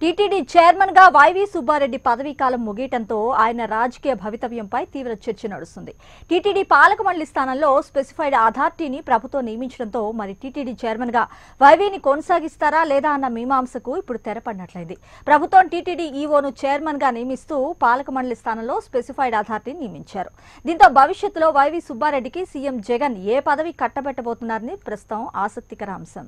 TTD chairman గా వైవి సుబ్బారెడ్డి పదవీ కాలం ముగియటంతో ఆయన రాజకీయ భవితవ్యంపై తీవ్ర చర్చ నడుస్తుంది. టీటీడీ పాలక మండలి స్థానంలో స్పెసిఫైడ్ అథారిటీని ప్రభుత్వం నియమించడంతో మరి టీటీడీ చైర్మన్ గా వైవిని కొనసాగిస్తారా లేదా అన్న మీమాంసకు ఇప్పుడు తెరపడినట్లయింది. ప్రభుత్వం టీటీడీ ఈవోను చైర్మన్ గా నియమిస్తూ పాలక మండలి స్థానంలో స్పెసిఫైడ్ అథారిటీని నియమించారు. దీంతో భవిష్యత్తులో వైవి సుబ్బారెడ్డికి సీఎం జగన్ ఏ పదవి కట్టబెట్టబోతున్నారని ప్రస్తుతం ఆసక్తికర అంశం.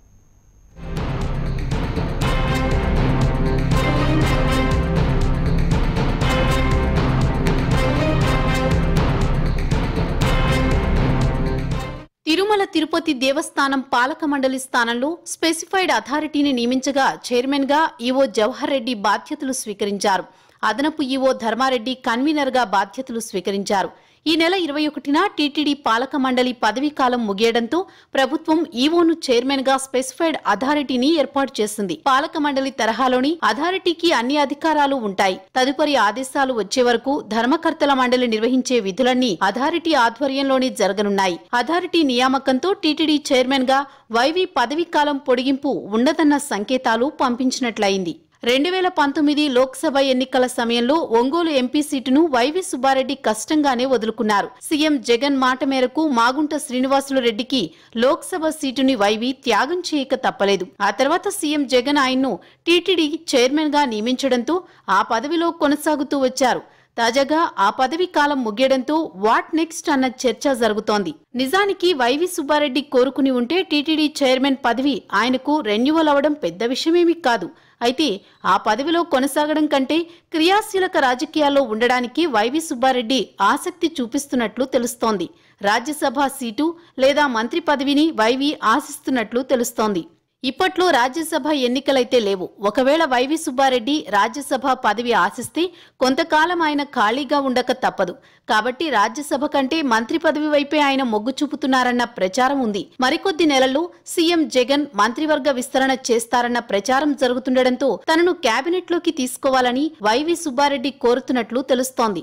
తిరుమల తిరుపతి దేవస్థానం పాలక మండలి స్థానంలో స్పెసిఫైడ్ అథారిటీని నియమించగా చైర్మన్ గా ఈవో జవహర్ రెడ్డి బాధ్యతలు స్వీకరించారు. అదనపు ఈవో ధర్మారెడ్డి కన్వీనర్ గా బాధ్యతలు స్వీకరించారు. ఈ నెల 21న టీటీడీ పాలక మండలి పదవీ కాలం ముగియడంతో ప్రభుత్వం ఈవోను చైర్మన్ గా స్పెసిఫైడ్ అథారిటీని ఏర్పాటు చేసింది. పాలక మండలి తరహాలోని అథారిటీకి అన్ని అధికారాలు ఉంటాయి. తదుపరి ఆదేశాలు వచ్చే వరకు ధర్మకర్తల మండలి నిర్వహించే విధులన్నీ అథారిటీ ఆధ్వర్యంలోనే జరగనున్నాయి. అథారిటీ నియామకంతో టీటీడీ చైర్మన్ గా వైవి పదవీ కాలం పొడిగింపు ఉండదన్న సంకేతాలు పంపించినట్లయింది. 2019 లోక్సభ ఎన్నికల సమయంలో ఒంగోలు ఎంపీ సీటును వైవి సుబ్బారెడ్డి కష్టంగానే వదులుకున్నారు. సీఎం జగన్ మాట మేరకు మాగుంట శ్రీనివాసులు రెడ్డికి లోక్సభ సీటుని వైవి త్యాగం చేయక తప్పలేదు. ఆ తర్వాత సీఎం జగన్ ఆయన్ను టీటీడీ చైర్మన్ గా నియమించడంతో ఆ పదవిలో కొనసాగుతూ వచ్చారు. తాజాగా ఆ పదవీ కాలం ముగియడంతో వాట్ నెక్స్ట్ అన్న చర్చ జరుగుతోంది. నిజానికి వైవి సుబ్బారెడ్డి కోరుకుని ఉంటే టీటీడీ చైర్మన్ పదవి ఆయనకు రెన్యువల్ అవడం పెద్ద విషయమేమీ కాదు. అయితే ఆ పదవిలో కొనసాగడం కంటే క్రియాశీలక రాజకీయాల్లో ఉండడానికి వైవి సుబ్బారెడ్డి ఆసక్తి చూపిస్తున్నట్లు తెలుస్తోంది. రాజ్యసభ సీటు లేదా మంత్రి పదవిని వైవి ఆశిస్తున్నట్లు తెలుస్తోంది. ఇప్పట్లో రాజ్యసభ ఎన్నికలైతే లేవు. ఒకవేళ వైవి సుబ్బారెడ్డి రాజ్యసభ పదవి ఆశిస్తే కొంతకాలం ఆయన ఖాళీగా ఉండక తప్పదు. కాబట్టి రాజ్యసభ కంటే మంత్రి పదవి వైపే ఆయన మొగ్గు చూపుతున్నారన్న ప్రచారం ఉంది. మరికొద్ది నెలల్లో సీఎం జగన్ మంత్రివర్గ విస్తరణ చేస్తారన్న ప్రచారం జరుగుతుండటంతో తనను కేబినెట్లోకి తీసుకోవాలని వైవి సుబ్బారెడ్డి కోరుతున్నట్లు తెలుస్తోంది.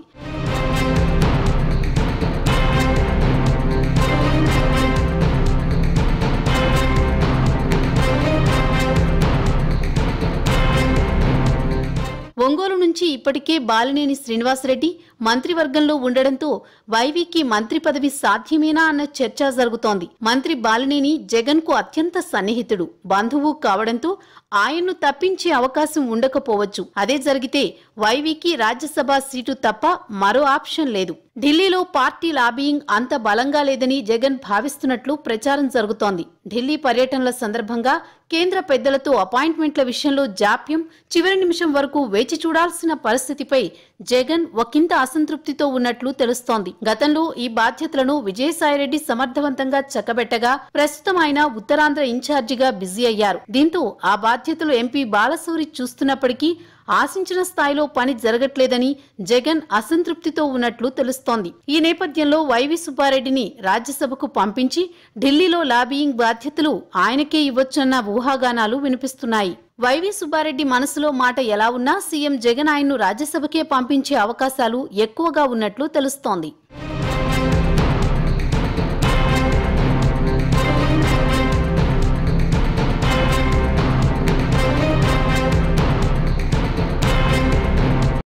ఒంగోలు నుంచి ఇప్పటికే బాలినేని శ్రీనివాసరెడ్డి మంత్రివర్గంలో ఉండడంతో వైవికి మంత్రి పదవి సాధ్యమేనా అన్న చర్చ జరుగుతోంది. మంత్రి బాలినేని జగన్ కు అత్యంత సన్నిహితుడు, బంధువు కావడంతో ఆయన్ను తప్పించే అవకాశం ఉండకపోవచ్చు. అదే జరిగితే వైవికి రాజ్యసభ సీటు తప్ప మరో ఆప్షన్ లేదు. ఢిల్లీలో పార్టీ లాబియింగ్ అంత బలంగా లేదని జగన్ భావిస్తున్నట్లు ప్రచారం జరుగుతోంది. ఢిల్లీ పర్యటనల సందర్భంగా కేంద్ర పెద్దలతో అపాయింట్మెంట్ల విషయంలో జాప్యం, చివరి నిమిషం వరకు వేచి చూడాల్సిన పరిస్థితిపై జగన్ ఒకంత అసంతృప్తితో ఉన్నట్లు తెలుస్తోంది. గతంలో ఈ బాధ్యతలను విజయసాయిరెడ్డి సమర్థవంతంగా చక్కబెట్టగా ప్రస్తుతం ఆయన ఉత్తరాంధ్ర ఇన్ఛార్జిగా బిజీ అయ్యారు. దీంతో ఆ బాధ్యతలు ఎంపీ బాలశౌరి చూస్తున్నప్పటికీ ఆశించిన స్థాయిలో పని జరగట్లేదని జగన్ అసంతృప్తితో ఉన్నట్లు తెలుస్తోంది. ఈ నేపథ్యంలో వైవి సుబ్బారెడ్డిని రాజ్యసభకు పంపించి ఢిల్లీలో లాబియింగ్ బాధ్యతలు ఆయనకే ఇవ్వొచ్చన్న ఊహాగానాలు వినిపిస్తున్నాయి. వైవి సుబ్బారెడ్డి మనసులో మాట ఎలా ఉన్నా సీఎం జగన్ ఆయన్ను రాజ్యసభకే పంపించే అవకాశాలు ఎక్కువగా ఉన్నట్లు తెలుస్తోంది.